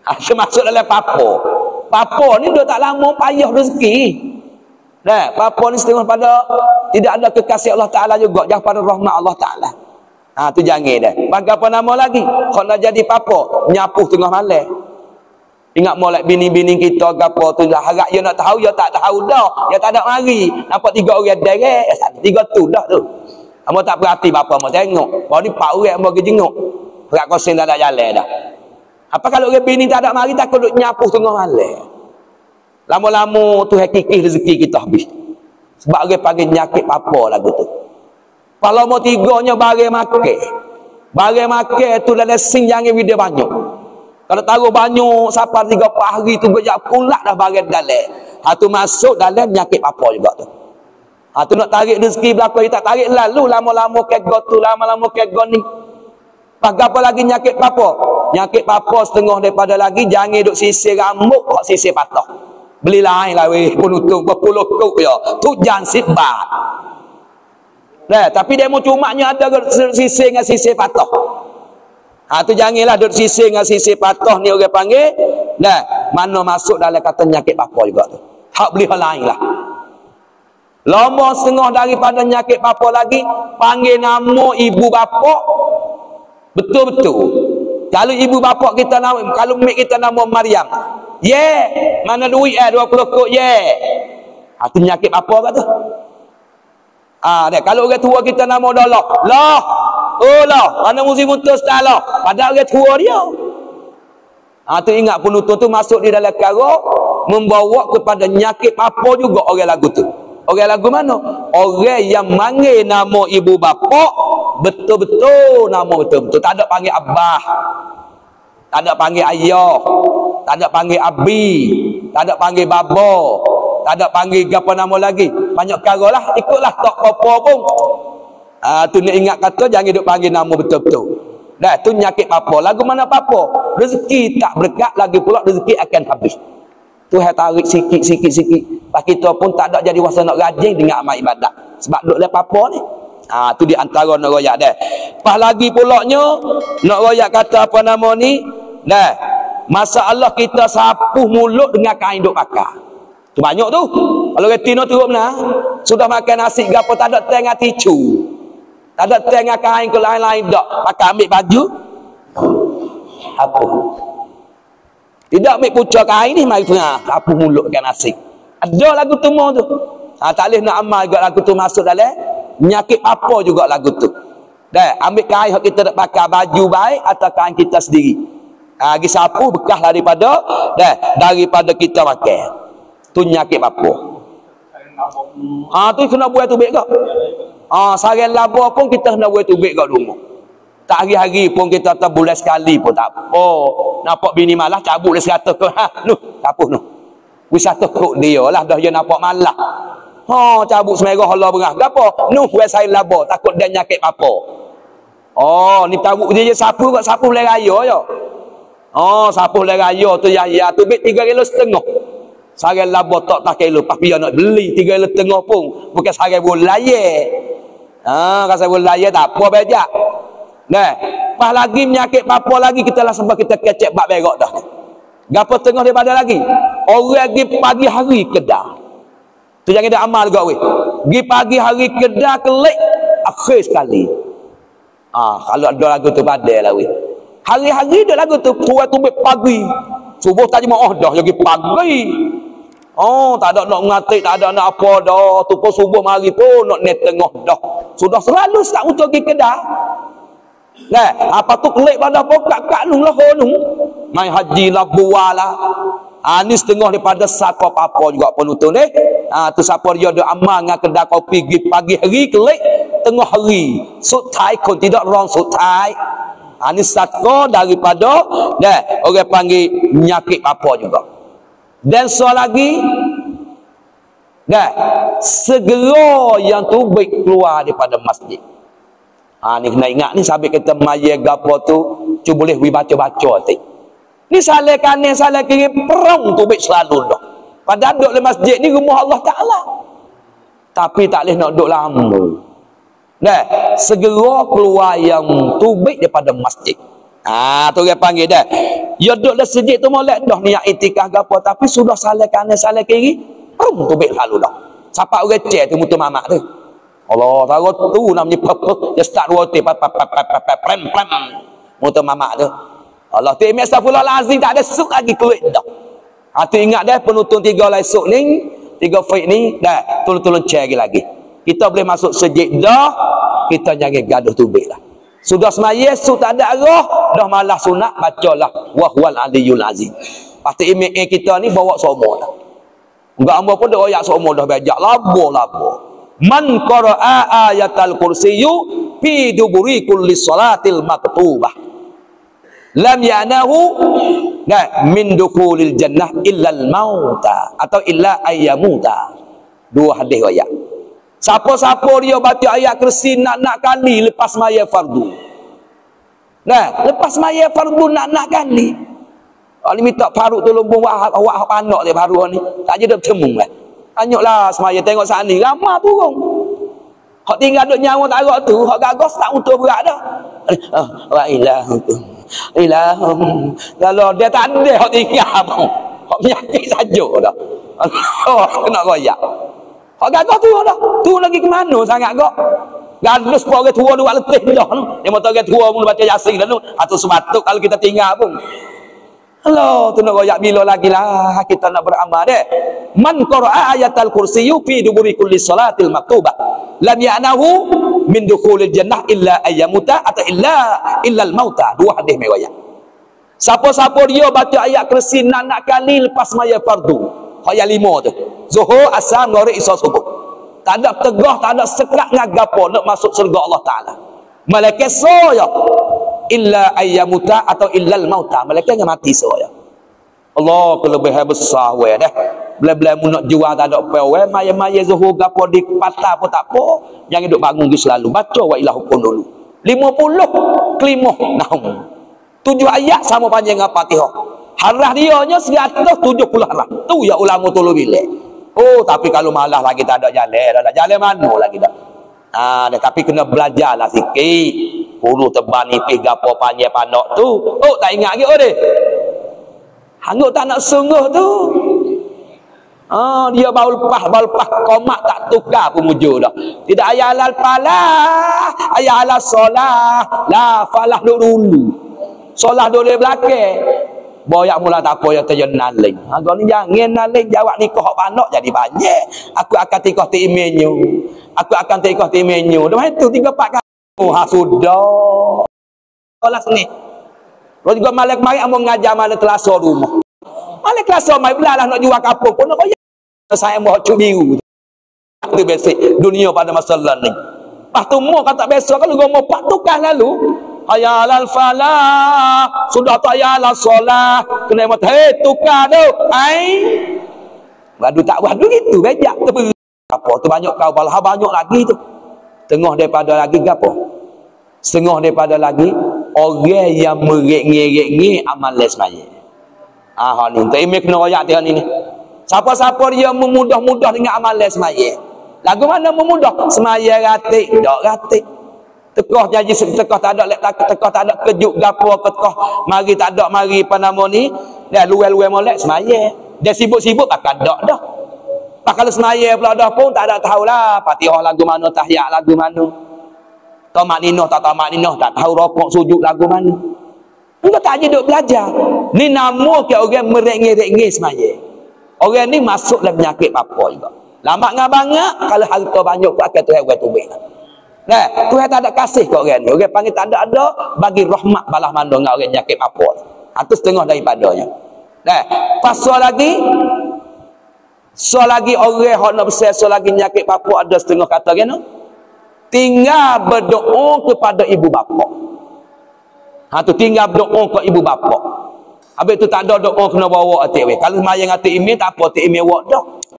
Termasuk dalam papo. Papo ni dia tak lama payah rezeki. Nah, papo ni setengah pada tidak ada kekasih Allah Ta'ala juga, jangan pada rahmat Allah Ta'ala. Tu jangan dah. Bagi apa nama lagi? Kalau nak jadi papo, nyapuh tengah malam. Ingat molek bini-bini kita gapo tu dah harap dia nak tahu, dia tak tahu dah. Dia tak ada mari. Nampak 3 orang derek, 3 tu dah tu. Hamba tak berhati apa-apa, hamba tengok. Baru ni 4 orang hamba pergi jenguk. Berat kosong tak ada jalan dah. Apa kalau orang bini tak ada mari, takut duk nyapuh tengah malam. Lama-lama tu hakiki rezeki kita habis. Sebab orang panggil nyakit apa lagu tu. Kalau mau 3-nya barang makan. Barang makan tu dalam sing jangan video banyak. Kalau taruh banyak sampai 3-4 hari tu gejak pulak dah barang dalam. Tu masuk dalam nyakit apa juga tu. Tu nak tarik rezeki belakang, dia tak tarik lalu lama-lama kego tu, lama-lama kego ni. Pakai apa lagi nyakit apa? Nyakit apa setengah daripada lagi jangan duk sisir rambut, kok sisir patah. Beli lain lah weh, penutup berpuluh kuk ya. Tu jangan sibak. Nah, tapi demo cumanya ada sisir dengan sisir patah. Tu janganlah duduk sisir dengan sisir patah ni orang panggil. Nah, mana masuk dalam kata nyakit apa juga tu. Tak beli hal lain lah. Lama setengah daripada nyakit apa lagi, panggil nama ibu bapa. Betul-betul. Kalau ibu bapa kita nama, kalau mak kita nama Maryam. Mana duit 20 kok tu nyakit apa kat tu? Kalau orang tua kita nama dah lah. Mana musim mutus dah lah. Padahal orang tua dia. Tu ingat penutur tu masuk di dalam perkara membawa kepada nyakit apa juga orang lagu tu. Orang lagu mana? Orang yang manggil nama ibu bapa betul-betul nama betul-betul. Tak ada panggil abah. Tak ada panggil ayah. Tak ada panggil abi. Tak ada panggil baba. Tak ada panggil apa nama lagi. Banyak perkara lah. Ikutlah tak apa-apa pun. Tu nak ingat kata jangan duk panggil nama betul-betul. Dah tu nyakit apa. Lagu mana apa-apa. Rezeki tak berkat lagi pula rezeki akan habis. Tu hai tarik sikit-sikit. Pas kita pun tak ada jadi wasa nak rajin dengan amal ibadat. Sebab duk lepas apa ni. Tu di antara nak royak dah. Pas lagi pulaknya nak royak kata apa nama ni. Dah. Masalah kita sapuh mulut dengan kain duk pakai. Tu banyak tu. Kalau retino turun nah, sudah makan nasi gapo tak ada tengah ticu. Tak ada tengah kain ke lain-lain dak. Pakai ambil baju. Apa? Tidak ambil pucuk kain ni mari tengah sapuh mulut dengan nasi. Ada lagu tu mau tu. Tak boleh nak amal juga lagu tu masuk dalam nyakit apa juga lagu tu. Dah, ambil kain hak kita nak pakai baju baik atau kain kita sendiri. Lagi sapu bekas daripada kita makan. Tu nyakit apa? Tu kena buat tubik kau. Sarang laba pun kita kena buat tubik kau rumah. Tak hari-hari pun kita tak bulan sekali pun tak apa. Nampak bini malah cabut dia 100 kok. Tak apa noh. Wis 100 kok dia lah dah dia nampak malah. Cabut semerah Allah berah. Gapo? Nuh buat sarang laba takut dia nyakit apa. Ni cabut dia je sapu kat sapu bulan raya je. Sapu bulan raya tu ya tubik 3 kilo setengah. Sarang laba tak kilo. Tapi dia nak beli 3 kilo setengah pun. Bukan sarang bulayar. Kalau sarang bulayar tak apa bejak. Nah, pas lagi menyakit apa lagi kita lah sebab kita kecek bak berak dah. Gapo tengah daripada lagi? Orang pergi pagi hari kedah. Tu jangan dia amal juga weh. Pergi pagi hari kedah kelik akhir sekali. Kalau ada lagu tu padai lah weh. Hari-hari ada lagu tu buat tubik pagi. Subuh tak jemaah dah lagi pagi. Tak ada nak ngatik, tak ada nak apa dah. Tu pun subuh mari pun nak net tengah dah. Sudah selalu tak untuk pergi kedah. Nah, apa tu kelik pada pokok nung lah honung. Mai haji lah bualah. Ni setengah daripada sako apa juga penutup ni. Tu siapa dia ada amal dengan kedai kopi pagi hari kelik tengah hari. Sutai kon tidak wrong sutai. Ni sako daripada orang panggil nyakit apa juga. Dan soal lagi segera yang tu baik keluar daripada masjid. Ni kena ingat ni sampai kita maya gapo tu cuba boleh baca-baca ti. Ni salah kanan salah kiri perang tu baik selalu dah. Padahal duduk di masjid ni rumah Allah Taala. Tapi tak boleh nak duduk lama. Segera keluar yang tu baik daripada masjid. Tu dia panggil dah. Ya duduk dalam sejid tu molek dah niat itikaf ke apa, tapi sudah salah kanan salah kiri, tubik lalu dah. Siapa orang cek tu mutu mamak tu. Allah tahu tu namanya apa? Dia start roti plan mutu mamak tu. Allah tu imi astagfirullahalazim tak ada suk lagi keluar dah. Tu ingat dah penonton 3 esok ni, 3 fight ni dah tolong cek lagi. Kita boleh masuk sejid dah, kita jangan gaduh tubik lah. Sudah semaya su tak ada arah, dah malah sunat bacalah wahwal aliyul azim. Pasti imi kita ni bawa semua dah. Enggak ambo pun dah royak semua dah bejak labo. Man qara'a ayatal kursiyyu fi duburi kulli salatil maktubah lam ya'nahu min dukhulil jannah illa al-mauta atau illa ayyamuta. 2 hadis royak. Siapa-siapa dia baca ayat kursi nak kali lepas maya fardu. Nah, lepas maya fardu nak kali. Kalau minta Faruk tolong awak panak dia baru ni. Tak je dah bertemu lah. Tanyaklah semaya tengok saat ni ramah turun. Hak tinggal duk nyawa tak agak tu, hak gagos tak utuh berat dah. Wa ilahum. Kalau dia tak ada hak tinggal pun. Hak penyakit saja dah. Kena royak. Hak gagah tu dah. Tu lagi ke mana sangat gak? Gadus pun orang tua dua letih dah. Dia motor orang tua pun baca Yasin dah tu. Atau sebatuk kalau kita tinggal pun. Halo, tu nak royak bila lagi lah kita nak beramal deh. Man qara'a ayatal kursiyyu fi duburi kulli salatil maktubah lam ya'nahu min dukhulil jannah illa ayyamuta atau illa al-mauta. 2 hadis riwayat. Siapa-siapa dia baca ayat kursi nak kali lepas maya fardu. Ayat 5 tu. Zuhur, asar, maghrib, isya, subuh. Tak ada tegah, tak ada sekerat ngagapo nak masuk surga Allah Taala. Malaikat soya illa ayyamuta atau illal mauta. Malaikat yang mati soya. Allah kelebihan besar we dah. Bila-bila mu nak jual tak ada apa we, maya-maya zuhur gapo di patah pun tak apa. Jangan duk bangun tu selalu. Baca wa ilahukum dulu. 50 kelimah nahum. 7 ayat sama panjang dengan Fatihah. Harah dia nya 170 harah. Tu ya ulama tulu bilik. Oh, tapi kalau malah lagi tak ada jalan, dah jalan mana lagi dah. Tapi kena belajarlah sikit. Hulu tebal nipis gapo panjang panak tu. Oh, tak ingat lagi deh. Hanguk tak nak sungguh tu. Dia baru lepas komak tak tukar pun mujur dah. Tidak ayat alal falah, ayat alal solah. La falah dulu. Solah dulu belakang. Boyak mula tak apa yang terjadi naling. Kau ni jangan naling jawab nikah hak panak jadi banyak. Aku akan tikah ti menu. Aku akan tikah ti menu. Dah itu 3-4 kali. Sudah. Kelas ni. Kalau juga malak mari ambo ngajar malak kelasa rumah. Malak kelasa mai belalah nak jual kapur pun nak saya mau cuk biru. Itu basic dunia pada masa ni. Pas tu mau kata biasa kalau gua mau pak tukar lalu. Ayalal falah sudah tak ayalal solah kena mati tukar tu badu tak badu gitu bejak tu apa tu banyak kau balah banyak lagi tu tengah daripada lagi gapo setengah daripada lagi orang yang merek-ngerek amal semaya ni tak imej kena royak dia ni siapa-siapa dia memudah-mudah dengan amal semaya lagu mana memudah semaya ratik dak ratik tekah janji tekah tak ada kejut gapo tekah mari tak ada mari apa nama ni dah luel-luel molek semaya dia sibuk-sibuk akan dak dah kalau semaya pula dah pun tak ada tahulah Fatihah lagu mana tahiyat lagu mana tamak ninah tak tamak ninah tak tahu rokok sujud lagu mana enggak tak je duk belajar ni nama ke orang merek-ngerek semaya orang ni masuk dalam penyakit apa juga lama ngabangak kalau harta banyak pun akan Tuhan buat tubik nah, Tuhan tak ada kasih kat orang ni. Orang panggil tak ada bagi rahmat balas mandor dengan orang nyakit apa. Itu setengah daripadanya. Nah, pasal lagi orang hok nak besar so lagi nyakit apa ada setengah kata kan. Tinggal berdoa kepada ibu bapa. Tu tinggal berdoa ke ibu bapa. Habis tu tak ada doa kena bawa atik we. Kalau mayang atik imi tak apa atik imi wak dah.